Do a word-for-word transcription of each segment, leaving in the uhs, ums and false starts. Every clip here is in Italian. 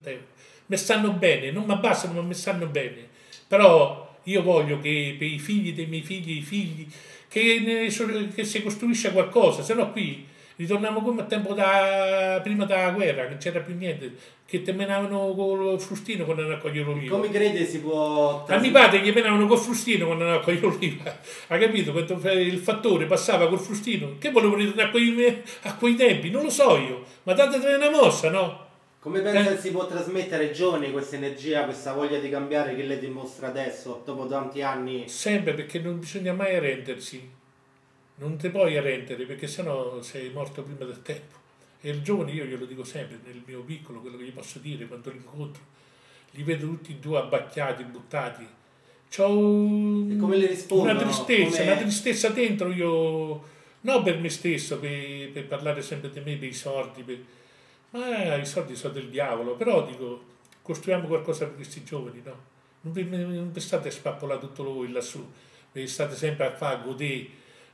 mi stanno bene, non mi abbassano ma mi stanno bene, però io voglio che per i figli dei miei figli, i figli, che, ne, che si costruisca qualcosa, se no qui ritorniamo come a tempo da, prima della guerra, che non c'era più niente, che te menavano col frustino quando andavano a cogliere l'oliva. Come crede si può... A mio padre gli menavano col frustino quando andavano a cogliere l'oliva, ha capito? Quando il fattore passava col frustino, che volevo ritornare a quei, a quei tempi? Non lo so io, ma datene una mossa, no? Come pensa Eh. che si può trasmettere ai giovani questa energia, questa voglia di cambiare che lei dimostra adesso, dopo tanti anni? Sempre, perché non bisogna mai arrendersi, non ti puoi arrendere perché sennò sei morto prima del tempo. E il giovane, io glielo dico sempre, nel mio piccolo, quello che gli posso dire quando li incontro, li vedo tutti e due abbacchiati, buttati. C'ho un, come le rispondono? una tristezza, come... una tristezza dentro io, non per me stesso, per, per parlare sempre di me, per i soldi, per, ma i soldi sono del diavolo, però dico, costruiamo qualcosa per questi giovani, no? Non vi, non vi state a spappolare tutto voi lassù, vi state sempre a fare godere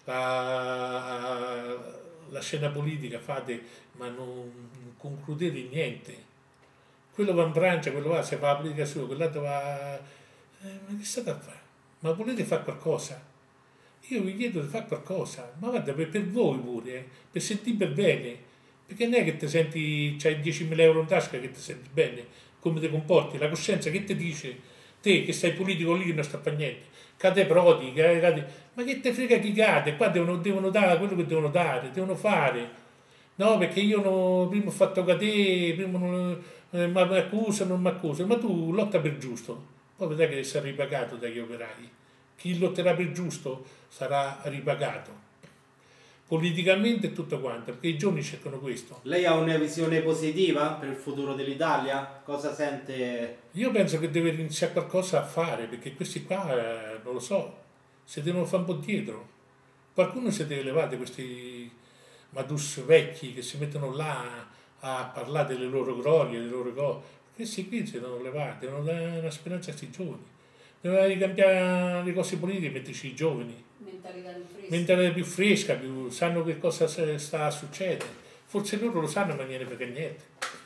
la, la scena politica, fate, ma non, non concludete niente. Quello va in Francia, quello va, se fa la politica sua, quell'altro va... Eh, ma che state a fare? Ma volete fare qualcosa? Io vi chiedo di fare qualcosa, ma guarda, per, per voi pure, eh, per sentirvi bene. Perché non è che ti senti, c'hai diecimila euro in tasca che ti senti bene, come ti comporti, la coscienza che ti dice, te che sei politico lì che non sta a fare niente, cade prodi, cade, cade, ma che te frega chi cade, qua devono, devono dare quello che devono dare, devono fare, no perché io no, prima ho fatto cadere, prima non eh, mi accusano, non mi accusano, ma tu lotta per giusto, poi vedrai che sarai ripagato dagli operai, chi lotterà per giusto sarà ripagato. Politicamente e tutto quanto, perché i giovani cercano questo. Lei ha una visione positiva per il futuro dell'Italia? Cosa sente? Io penso che deve iniziare qualcosa a fare, perché questi qua, eh, non lo so, si devono fare un po' dietro. Qualcuno si deve levare questi madus vecchi che si mettono là a parlare delle loro glorie, delle loro cose. Questi qui si devono levare, devono dare una speranza a questi giovani. Devono ricambiare le cose politiche e metterci i giovani. Mentalità più fresca. Mentalità più fresca, più, sanno che cosa sta a succedere. Forse loro lo sanno ma non gliene frega niente.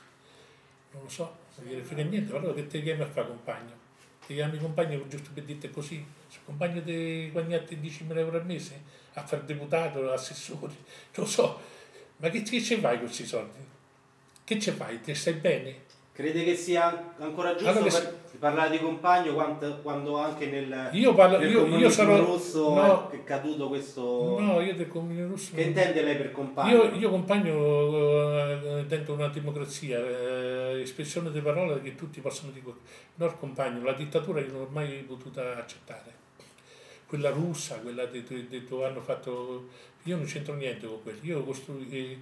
Non lo so, non gliene frega niente. Allora che ti chiami a fare compagno? Ti chiami compagno giusto per dirti così? Se compagno di guadagnarti diecimila euro al mese a fare deputato, assessore, non lo so. Ma che, che ci fai con questi soldi? Che ci fai? Ti stai bene? Crede che sia ancora giusto Allora, per parlare di compagno quando, quando anche nel, io parlo, nel io, comunismo io sarò, russo no, è caduto questo... No, io del comunismo russo... Che intende lei per compagno? Io, io compagno eh, dentro una democrazia, eh, espressione di parole che tutti possono dire, no compagno, la dittatura io non l'ho mai potuta accettare. Quella russa, quella che hanno fatto... Io non c'entro niente con quello, io costrui,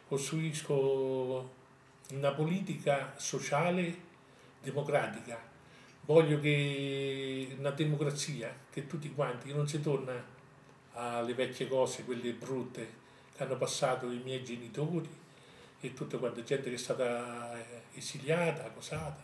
costruisco una politica sociale democratica. Voglio che una democrazia, che tutti quanti, che non si torna alle vecchie cose, quelle brutte che hanno passato i miei genitori e tutta quanta gente che è stata esiliata, accusata.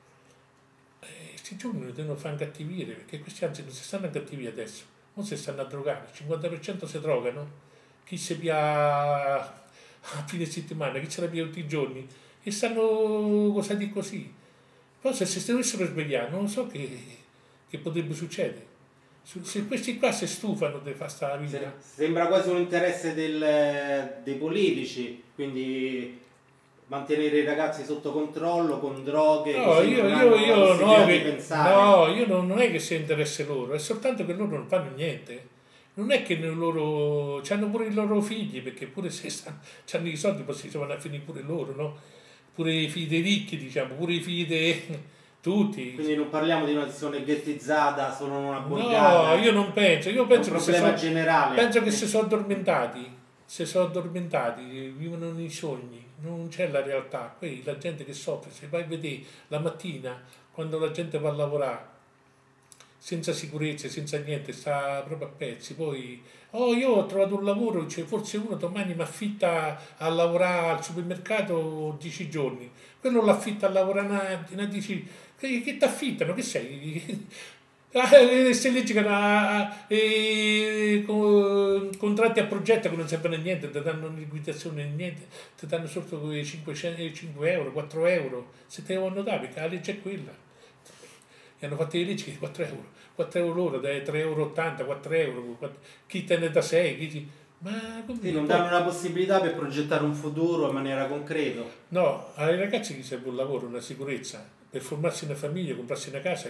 Questi giorni devono fare incattivire, perché questi anzi non si stanno a incattivire adesso, non si stanno a drogare, il cinquanta per cento si drogano, chi si pia a fine settimana, chi ce la pia tutti i giorni, e stanno cosa di così. Però se si dovessero svegliare, non so che, che potrebbe succedere. Se questi qua si stufano di fare sta vita. Sembra quasi un interesse del, dei politici, quindi mantenere i ragazzi sotto controllo con droghe. No, io, io, io, no, di che, pensare. no, io non, non è che sia interesse loro, è soltanto che loro non fanno niente. Non è che loro hanno pure i loro figli, perché pure se hanno i soldi poi si vanno a finire pure loro, no? Pure i figli dei ricchi, diciamo, pure i figli dei tutti. Quindi non parliamo di una zona ghettizzata, solo una borgata. No, io non penso, io penso è un che problema si generale. Penso che si sono addormentati, si sono addormentati, vivono nei sogni, non c'è la realtà. Poi la gente che soffre, se vai a vedere la mattina, quando la gente va a lavorare, senza sicurezza, senza niente, sta proprio a pezzi. Poi, oh, io ho trovato un lavoro, cioè forse uno domani mi affitta a lavorare al supermercato dieci giorni, quello l'affitta a lavorare una, una dieci, che, che ti affittano, che sei? Se leggi che hanno eh, contratti a progetto che non servono a niente, ti danno liquidazione niente, ti danno sotto quei cinque euro, quattro euro, se te lo devono dare, perché la legge è quella. E hanno fatto le leggi che quattro euro, quattro euro l'ora, dai tre euro e ottanta, quattro euro, chi te ne dà sei, chi ti... Ma sì, non danno una possibilità per progettare un futuro in maniera concreta. No, ai ragazzi gli serve un lavoro, una sicurezza, per formarsi una famiglia, comprarsi una casa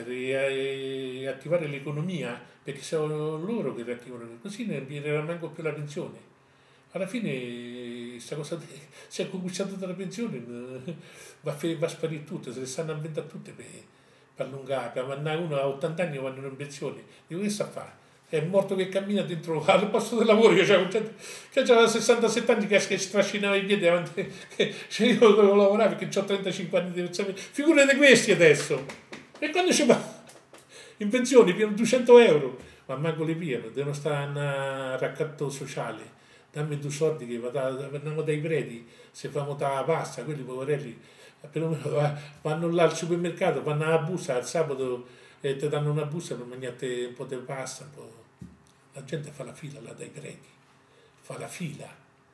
e attivare l'economia, perché sono loro che riattivano, così non viene manco più la pensione. Alla fine questa cosa si è conquistato dalla pensione, va, va a sparire tutto, se le stanno inventando tutte per, per allungare, quando uno ha ottanta anni vanno in pensione, dico che sta a fare? È morto che cammina dentro al posto del lavoro, io c'avevo sessantasette anni che strascinava i piedi davanti, che, cioè io dovevo lavorare perché ho trentacinque anni di pensione, figurate questi adesso, e quando ci va in pensione pieno duecento euro, ma manco li pieno, devono stare a raccatto sociale, dammi due soldi che vanno dai preti, se famo da pasta, quelli poverelli, perlomeno vanno là al supermercato, vanno alla busta al sabato e ti danno una busta per mangiare un po' di pasta, un po'. La gente fa la fila là dai preti, fa la fila.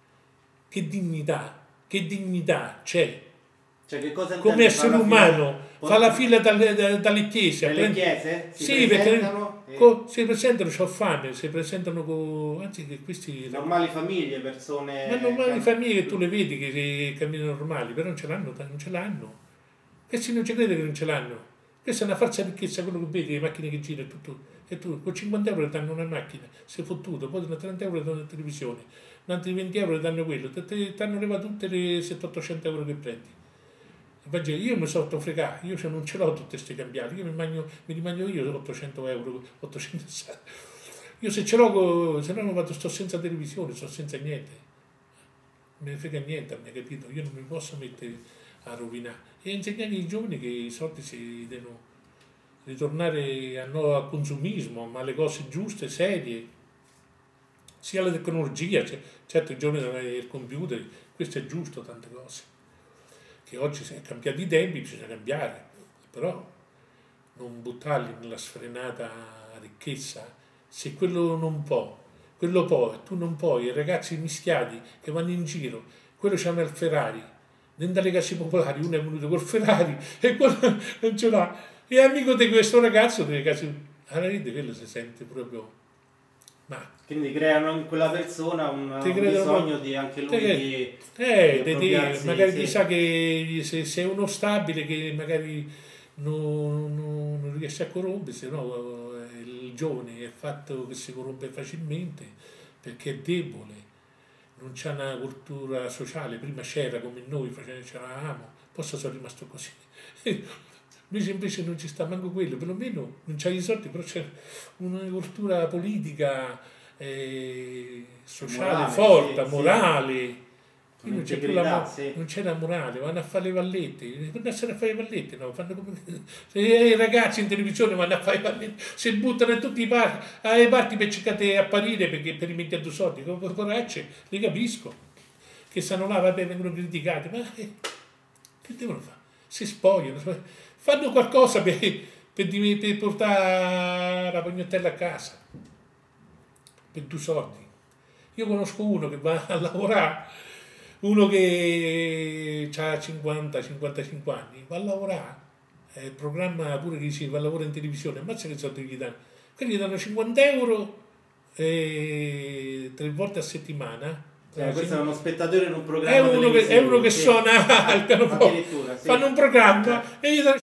Che dignità, che dignità c'è? Cioè, che cosa come essere umano, fa la fila dalle, dalle chiese. Nelle chiese? Si sì, presentano perché co, si presentano, c'ho fame, si presentano con... Anzi, che questi... normali famiglie, persone... Ma normali famiglie che tu le vedi che, che camminano normali, però non ce l'hanno, non ce l'hanno. Questi non ci crede che non ce l'hanno. Questa è una falsa ricchezza, quello che vedi, le macchine che girano, tutto. E tu con cinquanta euro danno una macchina, sei fottuto, poi danno trenta euro danno la televisione, altri venti euro danno quello, ti hanno levato tutte le settecento ottocento euro che prendi. Io mi sono fregato, io non ce l'ho tutte queste cambiali, io mi, mangio, mi rimangio io ottocento euro, ottocento. Io se ce l'ho, se no non vado, sto senza televisione, sto senza niente, non me ne frega niente a me, capito? Io non mi posso mettere a rovinare e insegnare ai giovani che i soldi si devono ritornare a no al consumismo, ma alle cose giuste, serie, sia la tecnologia, cioè, certo i giovani hanno il computer, questo è giusto, tante cose, che oggi si è cambiati i tempi, bisogna cambiare, però non buttarli nella sfrenata ricchezza, se quello non può, quello può, e tu non puoi, i ragazzi mischiati che vanno in giro, quello c'hanno il Ferrari, dentro le case popolari uno è venuto col Ferrari e quello non ce l'ha. E amico di questo ragazzo delle case, alla rete quello si sente proprio, ma quindi creano in quella persona un, un bisogno di anche lui te, di, eh, di di magari sì. sa che se, se è uno stabile che magari non, non, non riesce a corrompersi, no, il giovane è fatto che si corrompe facilmente perché è debole, non c'è una cultura sociale, prima c'era come noi c'eravamo, poi sono rimasto così. Invece, invece non ci sta manco quello, perlomeno non c'hai i soldi, però c'è una cultura politica, eh, sociale, morale, forte, sì, morale. Sì. Qui non c'è più la, sì. Non c'è la morale, vanno a fare le vallette, vanno a fare le vallette, no? Fanno come... Se i ragazzi in televisione vanno a fare le vallette, si buttano in tutti i parti, alle parti per cercare di apparire perché per rimettere due soldi, poracce, li capisco, che stanno là, vabbè, vengono criticati, ma eh, che devono fare? Si spogliano, fanno qualcosa per, per, per portare la pagnottella a casa, per due soldi. Io conosco uno che va a lavorare, uno che ha cinquanta cinquantacinque anni, va a lavorare, eh, programma pure che si va a lavorare in televisione, ammazza che soldi gli danno. Quelli gli danno cinquanta euro eh, tre volte a settimana. Eh, questo è uno spettatore in un programma. È uno che, è uno che suona al pianoforte, sì. Fanno un programma e gli danno